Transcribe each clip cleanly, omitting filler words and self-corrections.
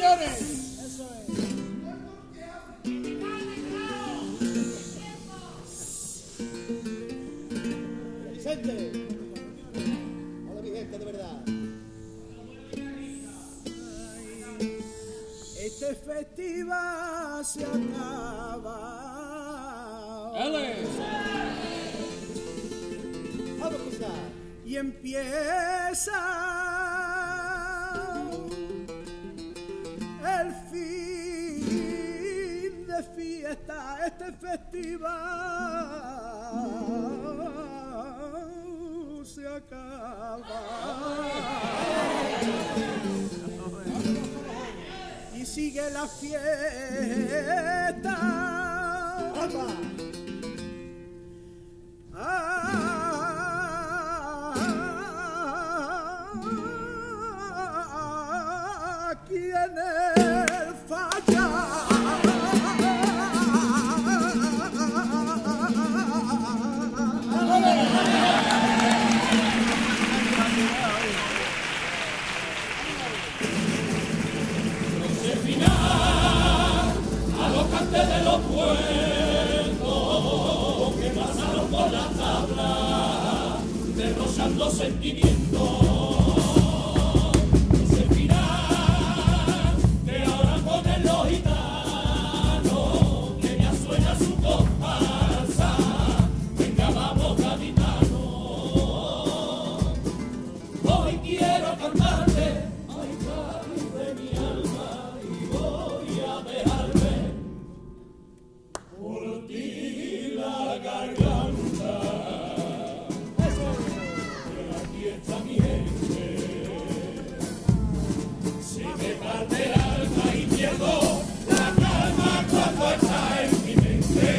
señores. Eso es. Vicente. Hola, mi gente, de verdad. Este festival se acaba. Vamos a escuchar. Y empieza el fin de fiesta, este festival se acaba. Y sigue la fiesta. Aquí en el Falla. A los cantes de los puertos que pasaron por la tabla, derrochando sentimientos. Ese final que ahora ponen los gitanos, que ya suena su comparsa. Venga, vamos, gaditanos. Hoy quiero cantarte, ay, Cádiz de mi alma, y voy a dejarme por ti la garganta. Pero aquí está mi gente. Se me parte el alma y pierdo la calma cuando está en mi mente.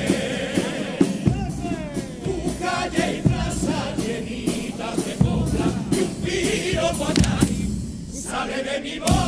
Tu calle y plaza llenitas de copla y un piropo allá sale de mi boca.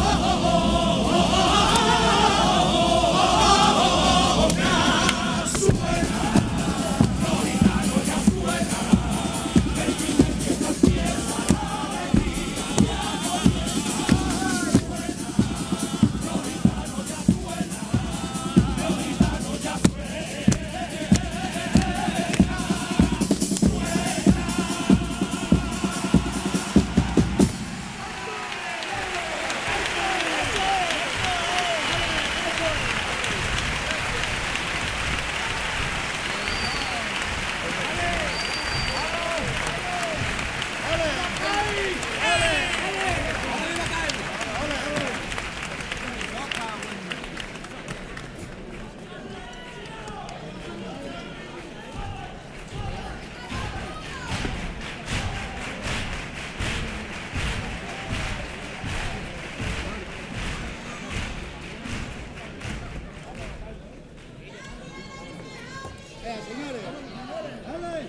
Señores, dale.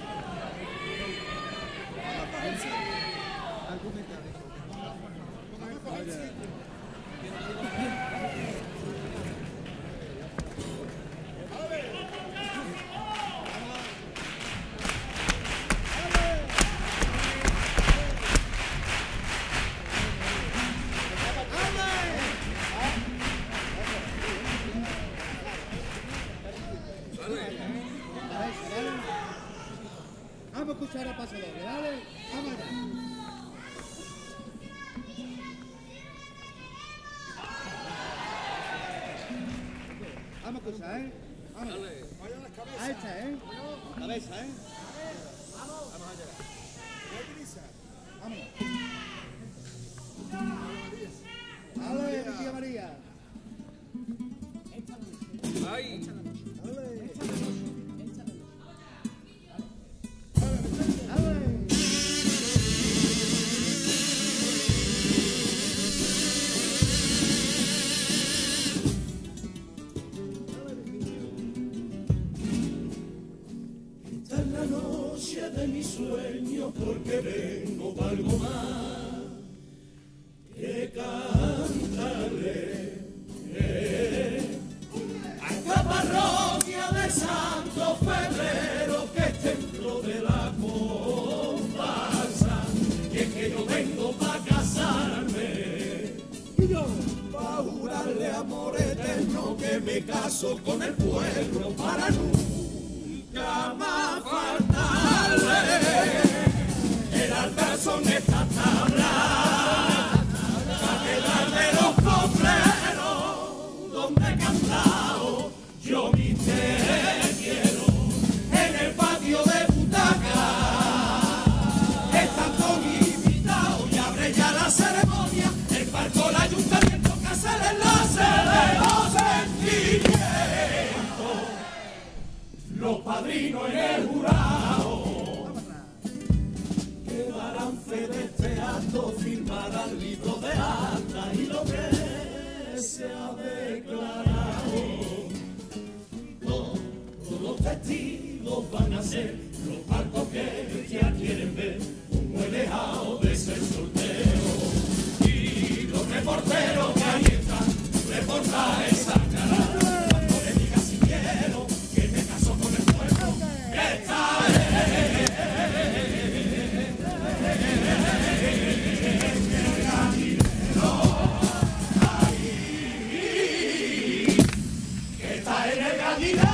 Vamos a escuchar a Pasadores, dale, vamos allá. Vamos a escuchar, Vamos. Vaya las cabezas. Ahí está, Cabeza, Vamos allá. Vámonos. Dale, mi tía María. Ay. Esta es la noche de mis sueños porque vengo para algo más que cantarle a esta parroquia de Santo Febrero que es templo de la comparsa, y es que yo vengo para casarme y yo para jurarle amor eterno que me caso con el pueblo para nunca más faltarle. El altar son estas tablas, catedral de los cofreros, donde he cantado yo mi te quiero, en el patio de butaca. Están todos invitados y abre ya la ceremonia, el parco, el ayuntamiento que hace el enlace de los sentimientos. Los padrinos en el jurado que darán fe de este acto, firmarán libro de acta y lo que se ha declarado. Todos los testigos van a ser los parcos que ya quieren ver un buen dejado de ser soltero. Y los reporteros que ahí están, reportajes sacarán. Cuando le diga si quiero que me caso con el pueblo, esta es. Está en el gallinero.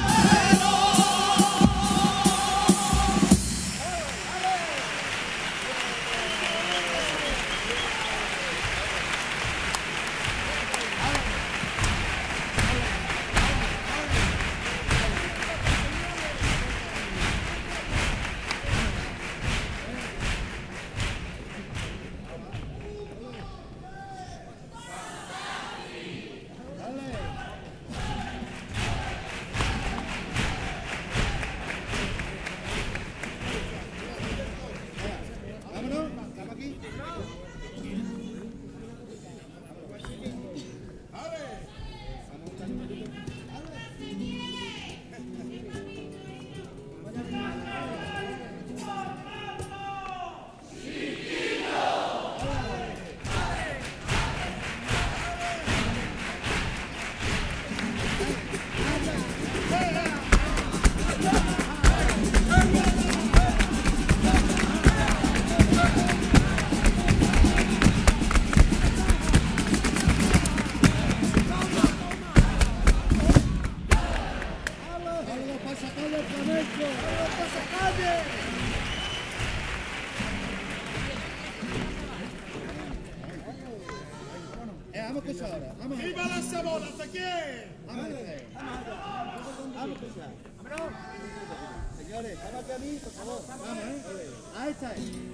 Vamos a escuchar ahora. Vamos. ¡Viva la cebolla! ¿Hasta quién? Vamos a escuchar. Señores, vamos aquí a mí, por favor. Vamos, Ahí está.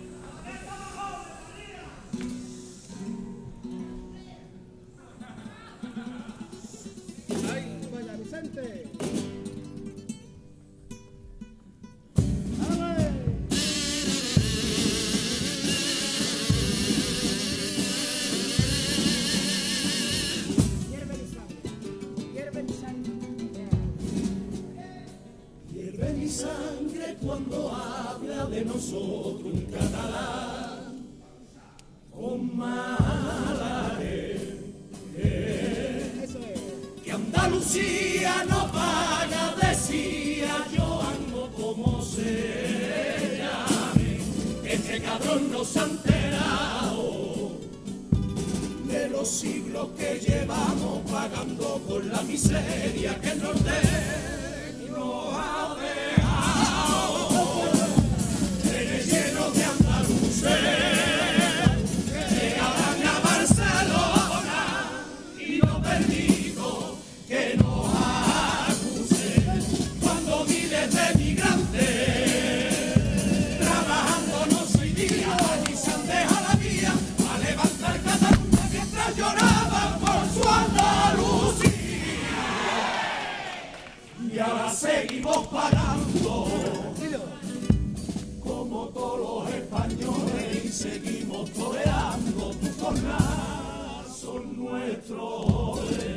Ahí, vaya, Vicente. Mi sangre cuando habla de nosotros un catalán con malares, que Andalucía no paga, decía yo ando como se llame, este cabrón no se ha enterado de los siglos que llevamos pagando con la miseria que nos nos ha dejado. Trenes llenos de andaluces llegarán a Barcelona y no permito que nos acusen cuando miles de migrantes trabajando noche y día y se han dejado la vía a levantar Cataluña mientras lloraban por su Andalucía. Y ahora seguimos pagando como todos los españoles y seguimos toreando tu corazón nuestro.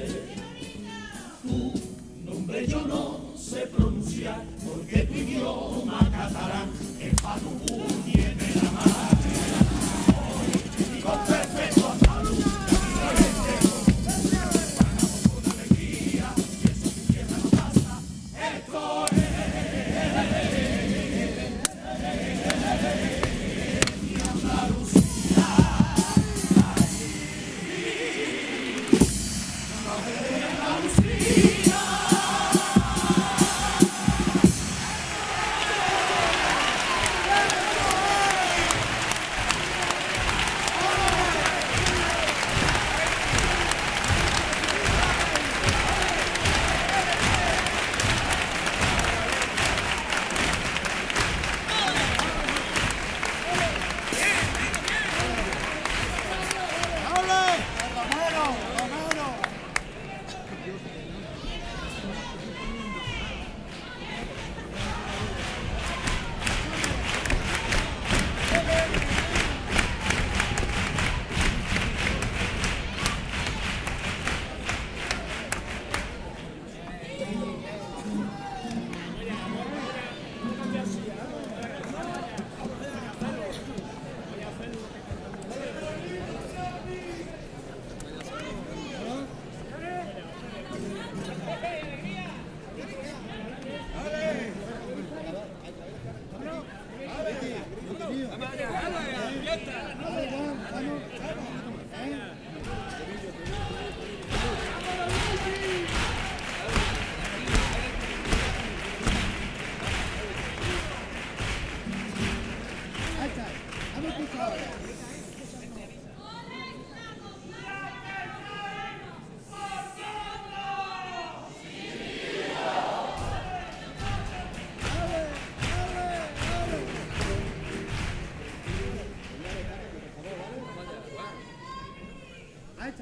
Tu nombre yo no sé pronunciar porque tu idioma catalán es para tu puñete de la madre. Y con perfecto andaluz Andalucía.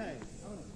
alza, vámonos.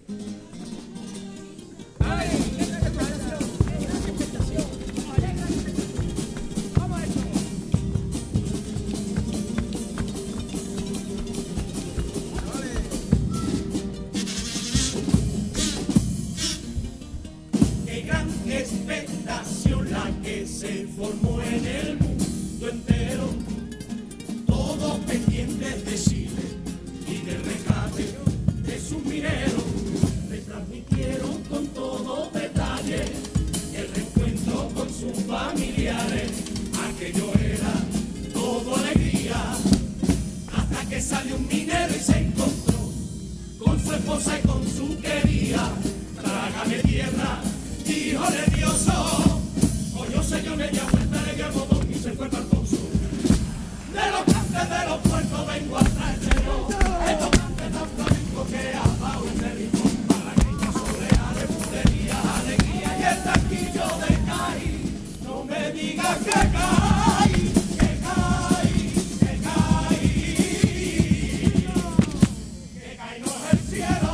Qué gran expectación la que se formó en el mundo entero, todos pendientes de Chile y del rescate de sus mineros. Le transmitieron con todo detalle el reencuentro con sus familiares. Aquello era todo alegría, hasta que salió un minero y se encontró con su esposa y con su querida. Trágame tierra, hijo nervioso. Cogió señor media vuelta, le dio el botón y se fue para el pozo. De los cantes de los puertos vengo a traerte yo, estos cantes tan flamencos que abajo en el rincón, malagueña, soleares, bulería, alegría y el taquillo de caí. No me digas que caí, que caí, que caí, que caí no es el cielo.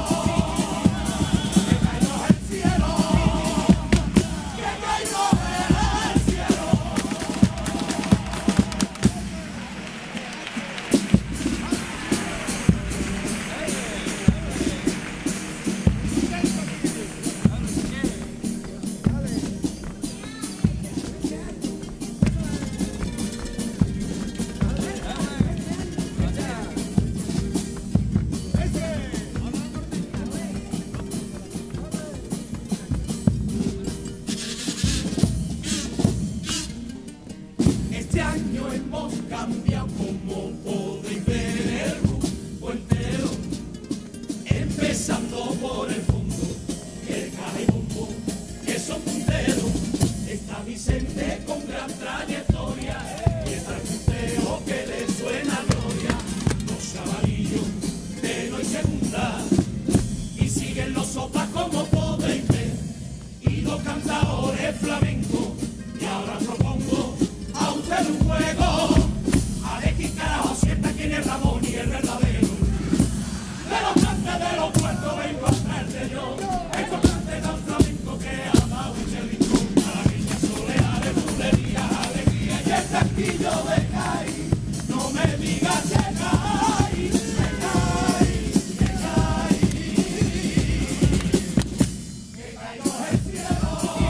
Este año hemos cambiado, como podéis ver, el rumbo entero, empezando por el fondo, el Caibombo, que son punteros. Está Vicente con gran trayectoria, y está el punteo que le suena a gloria. Los chavalillos de no y segunda, y siguen los sopas como podéis ver, y los cantadores flamencos. Y ahora propongo a usted un juego, a ver quién carajo sienta quién es Ramón y el verdadero. De los cantes de los puertos vengo a traerte yo, estos cantes tan flamencos que abajo en el rincón, malagueña, soleares, bulería, alegría y el taquillo de caí. No me digas que caí, que caí, que caí, que caí no es el cielo.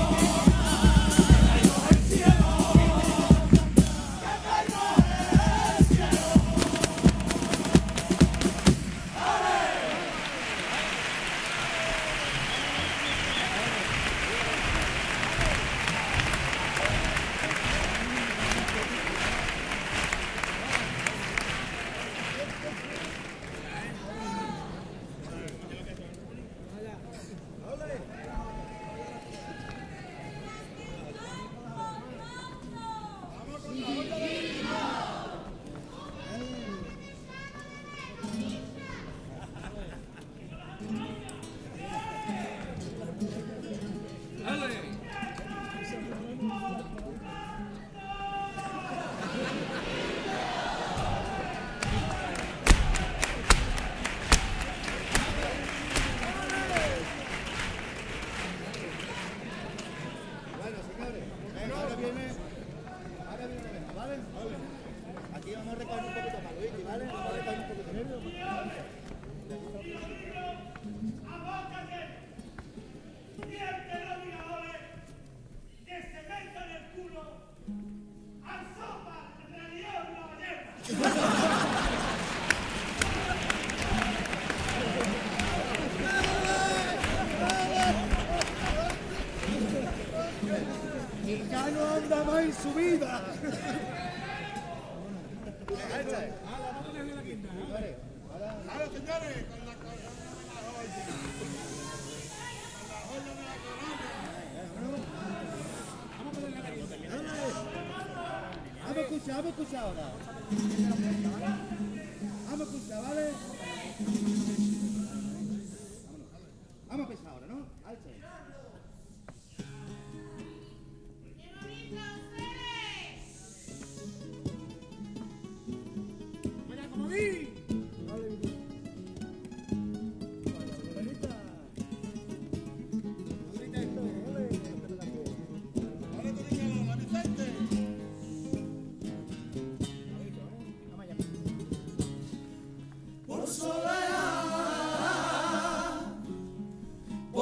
Aquí vamos a recoger un poquito más, Luigi, ¿vale? Vamos a recoger un poquito de nervio. ¡Abócate! ¡Siente los miradores que se metan el culo al sopa de la León la ballena! Y ya no anda más en su vida. Alza. Ahora, señores, con la joya de la corona. Vamos a escuchar ahora. Vamos a escuchar, ¿vale? Vamos a empezar ahora, ¿no? Alza.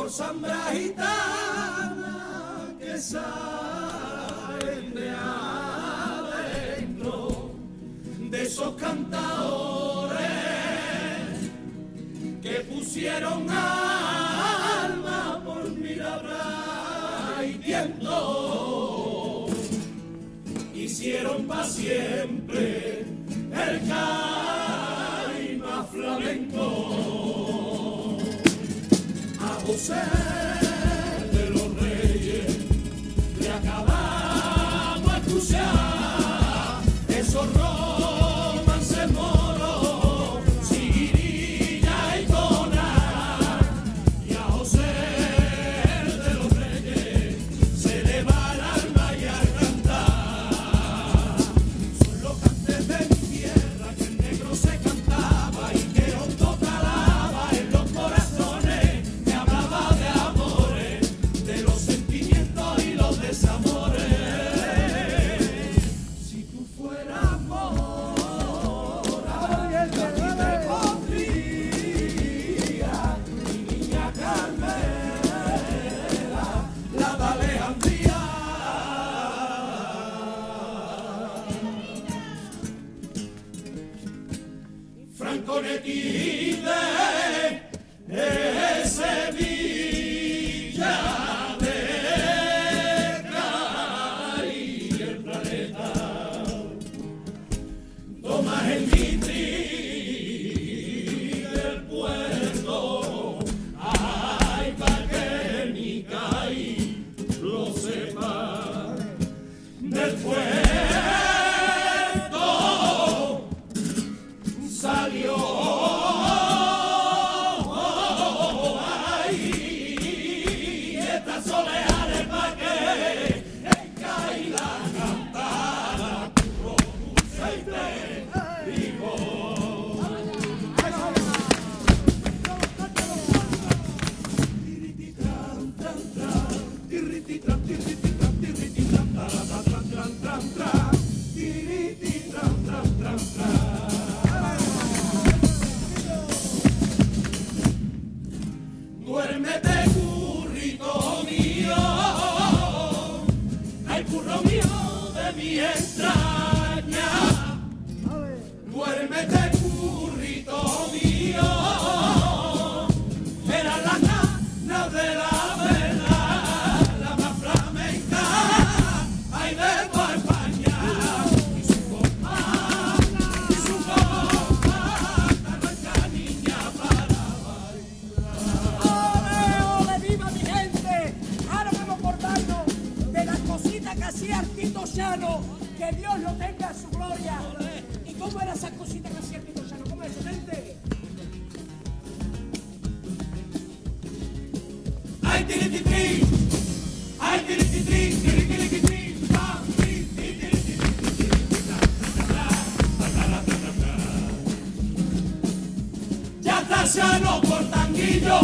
por zambra gitana que salen de adentro de esos cantadores que pusieron alma por mi labra y viento, hicieron pa' siempre el caima flamenco. A José de los Reyes le acabamos de escuchar esos romances moros, Siguirilla y Conar, y a José de los Reyes se le va el alma y al cantar. Son los cantes de mi tierra que el negro se cantaba y que hondo calaba en los corazones, me hablaba de amores, de los sentimientos y los desamores. Si tú fueras mora, yo aquí te pondría mi niña Carmela, la de Alejandría. Franco Netide es Sevilla de Cari el planeta. Tomás el Mitri del puerto, ay, pa' que mi caí lo sepa. Del puerto salió ay, estas soleares pa' que en caí la cantara curro dulce y vivo. Duérmete, currito mío, ay, curro mío de mi entraña. Duérmete, currito mío, era la nana de la vela, la más flamenca, ay, de toda España. Y su compadre, nuestra niña para ¡Ole, ole, viva mi gente! Ahora vamos a acordarnos de las cositas que hacía el Tito Llano, que Dios lo tenga en su gloria. ¿Y cómo eran esas cositas que hacía el Tito Llano? ¿Cómo es eso, gente? ay, tirititri, ay, tirititri, tirititri, pam, tirititri, ya está Llano por Tanguillo,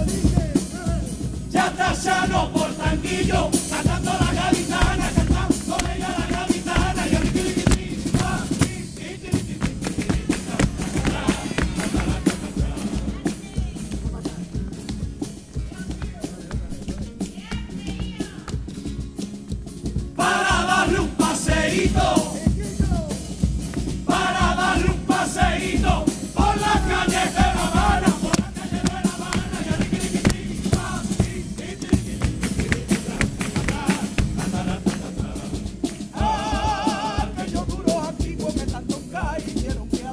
ya está Llano por Tanguillo, cantando la gaditana, cantando ella la gaditana, y el tirititri, pam, tirititri. Para darle un paseíto, para darle un paseíto por la calle de La Habana, por la calle de La Habana, y el tirititri, pam, tirititri. Aquellos duros antiguos que tanto cayeron que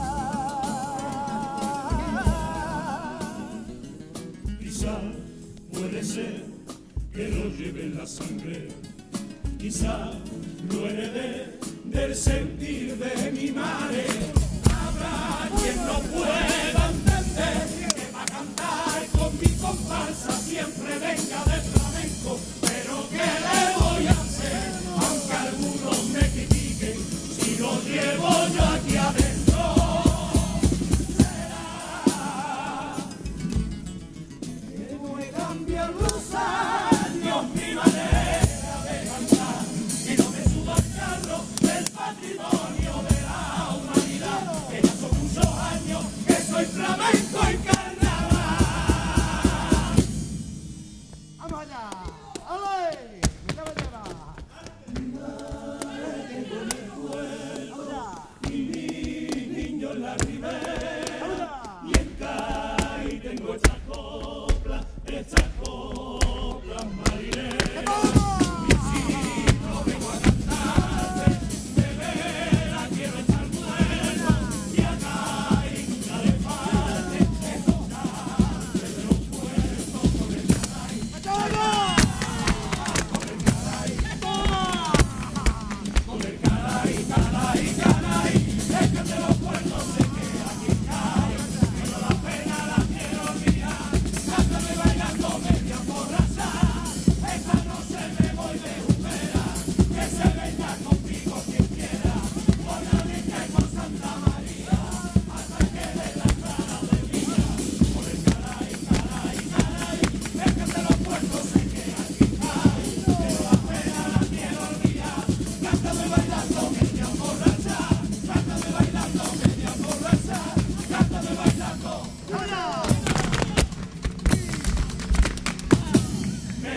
hablar. Quizá puede ser que lo lleve en la sangre, quizá lo heredé del sentir de mi madre. Habrá quien no pueda entender que va a cantar con mi comparsa siempre venga de flamenco, pero ¿qué le voy a hacer? Aunque algunos me critiquen, si lo llevo yo aquí adentro. Será que no he cambiado los años, mi manera de cantar, y no me subo al carro del patrimonio de la humanidad, que ya son muchos años que soy flamenco y carnaval.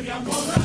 me voy a borrar.